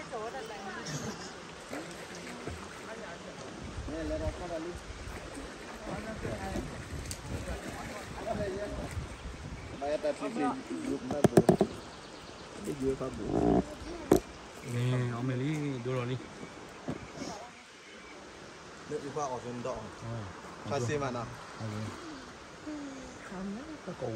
Nè, ông mày đi đâu rồi đi? Nước đi qua ở trên đỏ. Pha xi mà nào? Không, có cổ.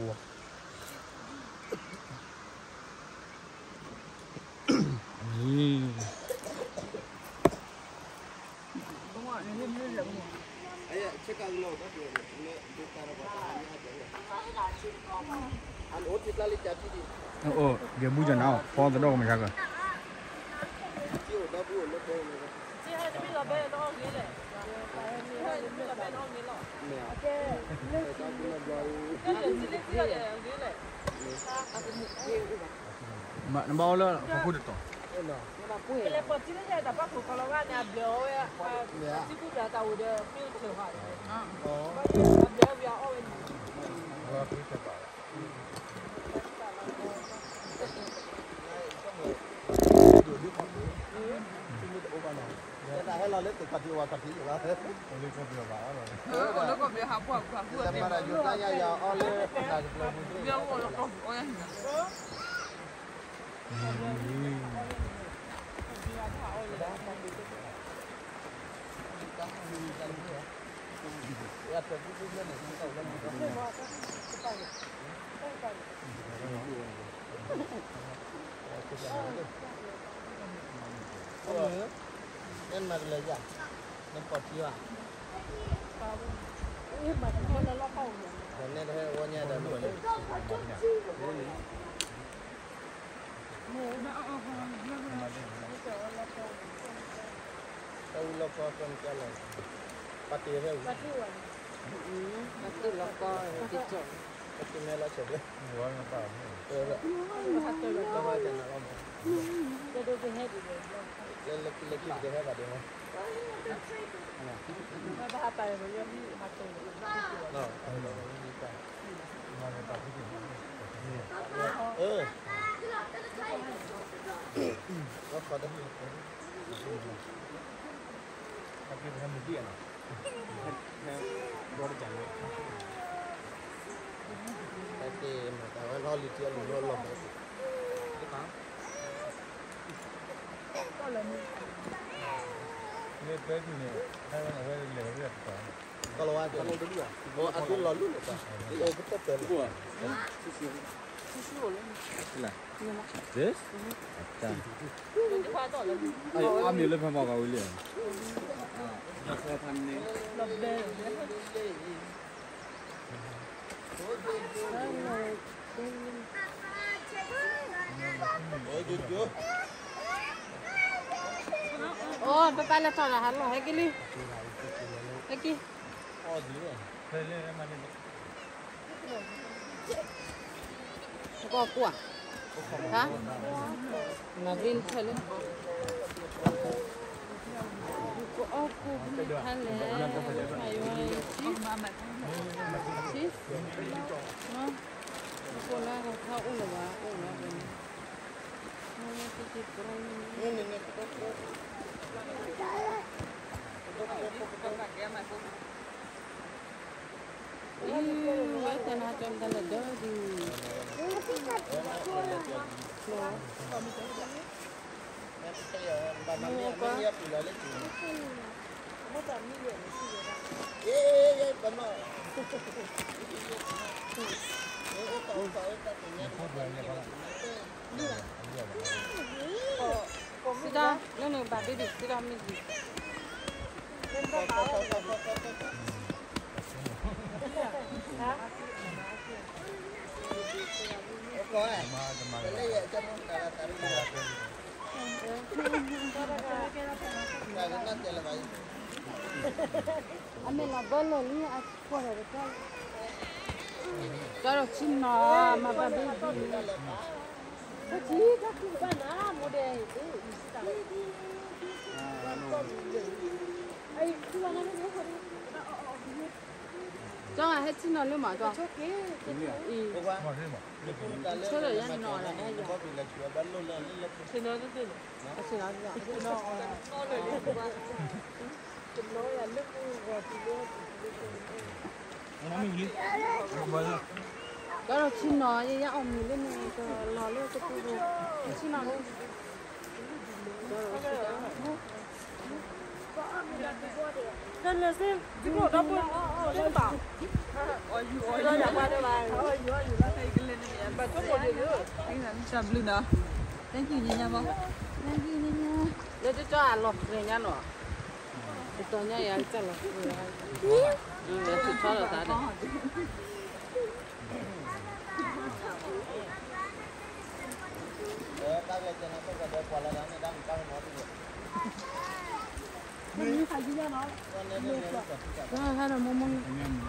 Dia bujan nào, phò tới đâu mày ra cơ? Mà nó bao lâu không được to. Nên mà lấy ra, nên còn chưa? Nên thế ô nha đã nổi lên. Đâu lo co con cái này, bắt tiền đâu? Bắt tiền lo co thì chọn, bắt tiền này là chọn đấy. Rồi nó bảo. Rồi. Đâu mà tiền nào mà. Lên lấy cái hết vào đi không? Nó có đấy. Cái gì làm gì à? Rồi chẳng được. Cái gì mà tao lo lì chia lì lo đấy. Cái đó. Có lần. Nghe tới gì nè, hay là về lều việc cả. Kalau ada đúng rồi. Oh, aku lalu nè ta. Oh, betul betul. Susu lah. This? Acha. Ay, ambil lepas mau kau lihat. Nak saya tanya. Lebih. Oh, jujur. Oh, papa là cho là hắn lo hay cái đi. Hay cái. Oh, dia. Beli mana ni? Có quả. Hả? Mà vin thôi lên. Có củ hành lệ. Cheese. Nó. Cô là thao uống là ba, uống là bên. Ay, tanaton talaga di. Sudah, ini babi di sudah mesti. Ame la bola ni aku ada kan. Kalau Cina mah babi. Kecil tak mana model itu. Ay, tu mana ni? cho là hết xin nó luôn mà cho Cô qua. cho rồi ra nó là đây rồi Có bị là chùa bắn luôn là lên. xin nó rất là xin nó dạ nó rồi đi qua nó là nước rồi thì nó mình đi không bao giờ đó là xin nó như nhá ông mình lên này lò lên cho cô rồi xin nó luôn Nên là xem, cái bộ đó bữa lên bảo. Rồi nhà qua đây bài. Bà chốt một điều nữa. chậm luôn đó thank you nha bông thank you nha để cho ăn lọc rồi nha nó tôi nha ya chắc là để tôi cho là ta đấy Tao về cho nó có cái quả là nó đang cao nó đi. Mình phải đi ra nó. hay là mong mong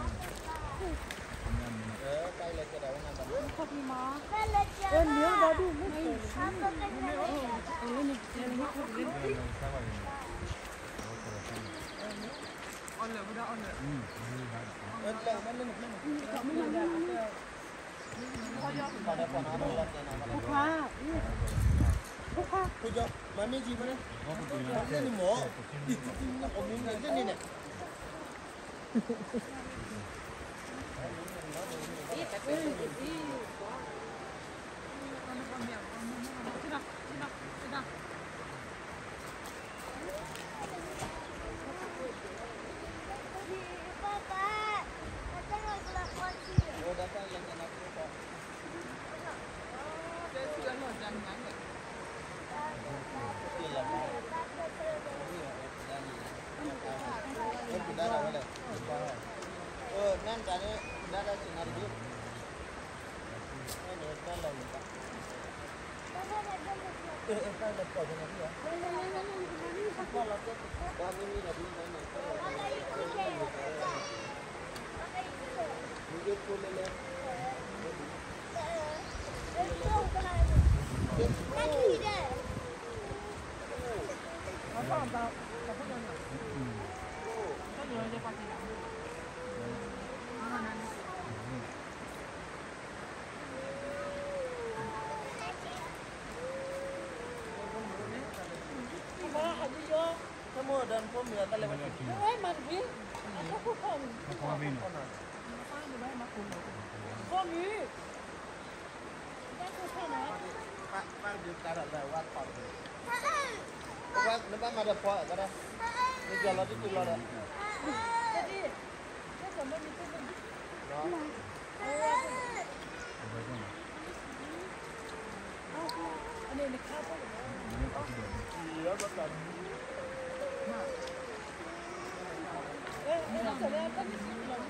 Tay lên cái đầu nó nằm. Không đi mà. Em nếu đó đủ mất rồi. Kujo, mami gì mà đấy? Cái gì mỏ? Ông muốn cái gì này? Nan tadi dada sinar dulu. Ini kan lagi. Kan lepas dengan dia. Kami ni dah beli mana? Mungkin boleh le. Semua dan formula tak lewat. Ê, mà biết. Nó không không. không biết Con ý. Đang không sao nữa. Pak di karat lewat pak. Pak, lepas ada pak kada. Ni jalan itu lah dah. Jadi, cái còn nó đi cái bên. Anh này khá quá. Iya betul. Nó trở ra có những cái lồng.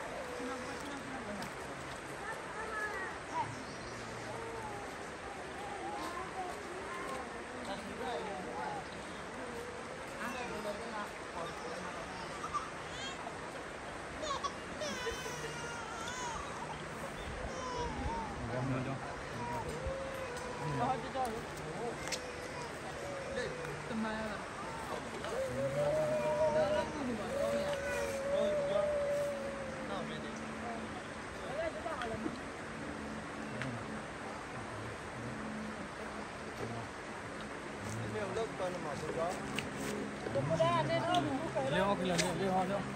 leo cái leo ho leo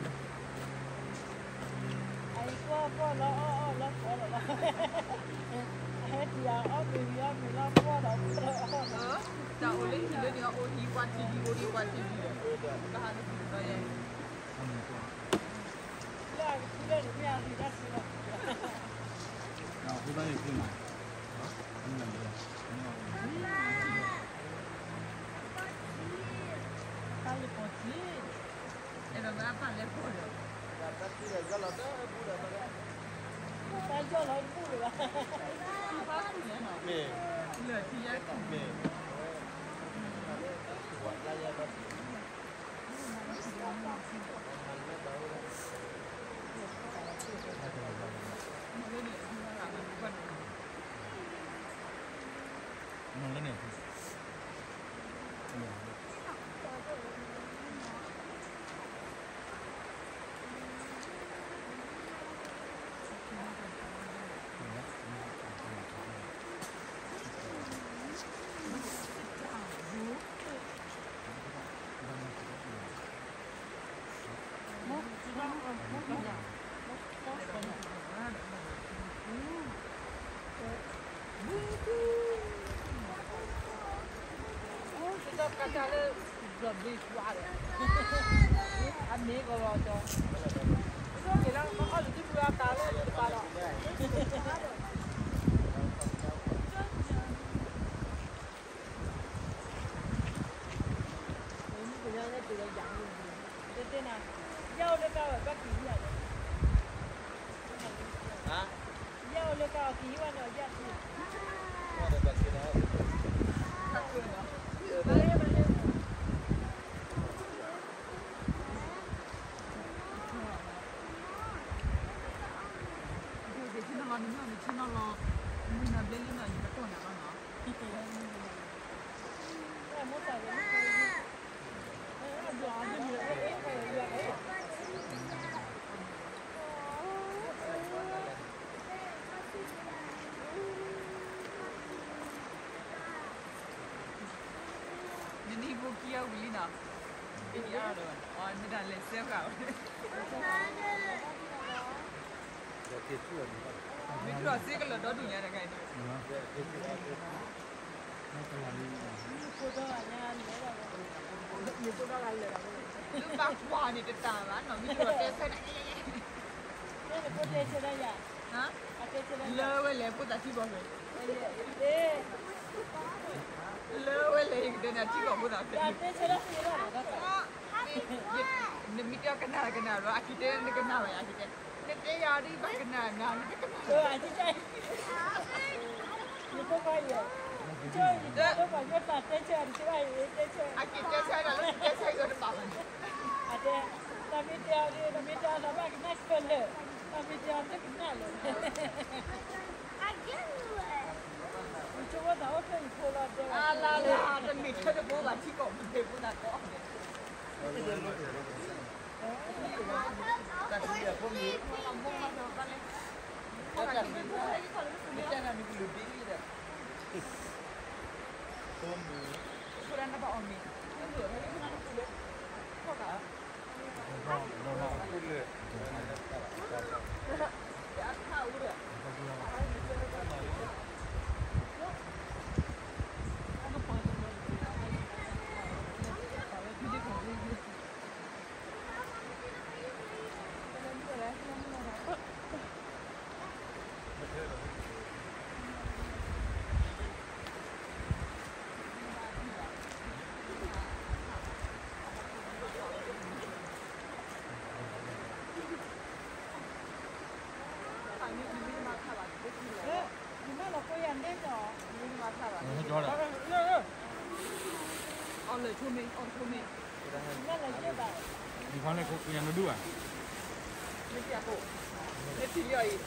Ai qua nó nó hết giờ ở bên giờ mình nó qua đó 자 원래 힘들니까 어디 왔지 어디 왔지 나 하는 거야 là lên nhà thì đã xí 후반에 있구나 빨리 보지 내가 왜 아빠 내 버려 tại cho nó vui rồi Ni. lửa thì ya Ni. nó cái này Kita kacau le lebih kuat. Ani kalau tu. So kita kalau tu buat tahu tu kalau. Ini sebenarnya tidak jangan. Jadi nak jauh dekat apa kiri ada. Hah? Jauh dekat kiri mana jadi. Ada bagi dah. Ini buki yang beli nak. Ini ada. Oh, ini dah lesser kau. Itu rasa kalau dah dunia dah kain. Lupa kuah ni tetap lah. Nama itu rasa saya. Hah? Lewe lepo tak sih bos. Lewe le kita nak cikgu pun tak. Ni dia kenal lo. Kita ni kenal ya kita. Kita yari bah kenal, nah ni kenal. Aji cai. Ni kau kaya. Cai, kita banyak tak cai, cai. Kita saya dah, kita saya dah tahu. Ada, tapi dia apa kena sekolah. Tapi dia tu kenal. Cuba tahu kan sekolah dia. Alah, dan kita tu bawa cikgu pun tak kau. Tapi dia pun ni. Macam ni. Macam ni lebih ni dah. Tombu. Kurang apa om ni? Tunggu, hari ni nak pulang. Kau tak? Boleh. Ya, tahu dah. Oleh cumi. Di mana kau yang kedua? Ini aku. Ini dia ini.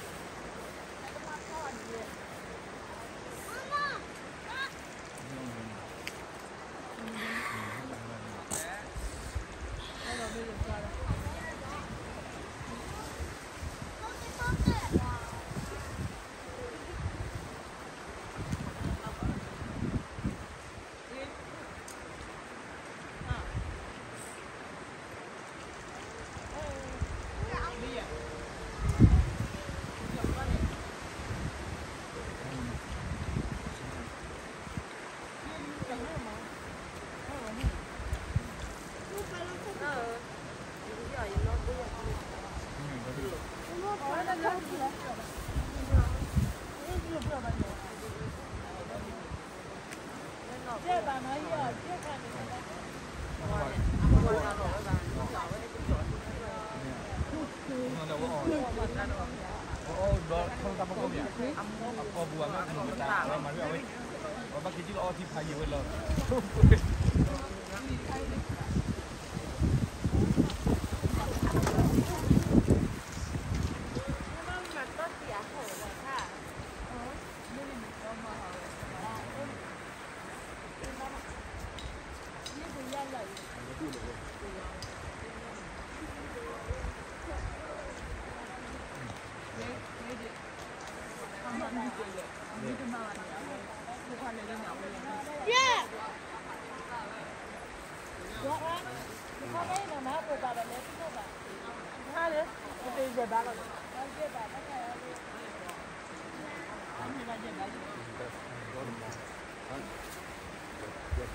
Kau buang kan kita, mana awak? Awak kerja lo ti pagi awak lo.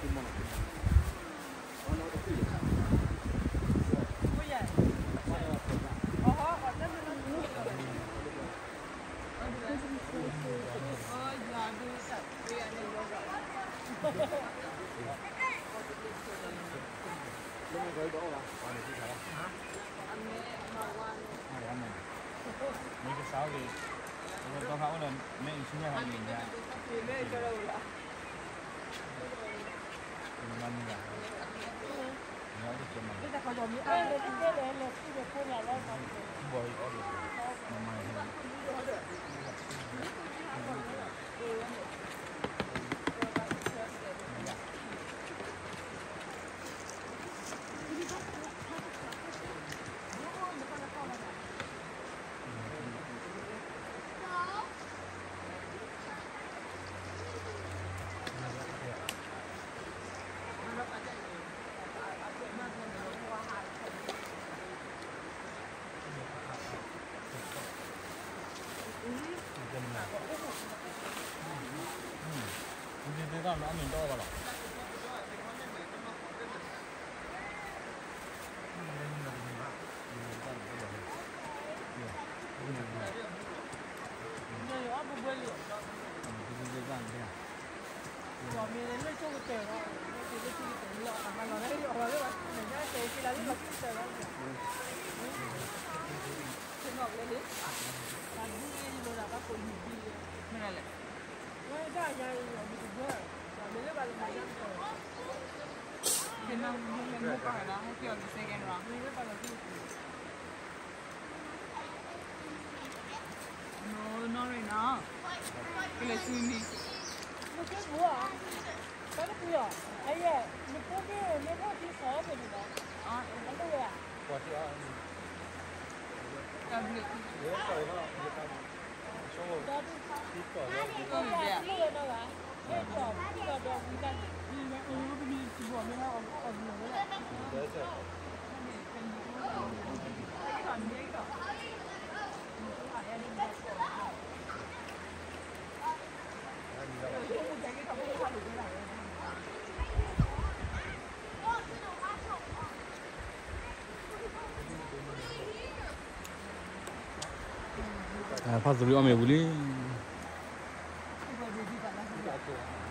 mấy cái sáu thì có hậu là mẹ sinh ra hàng mình ra mình ăn như vậy nói được cho mình bồi có được mà mày cái con nó mình to vào rồi No, right now. Que le subí. 파스리 오메 우리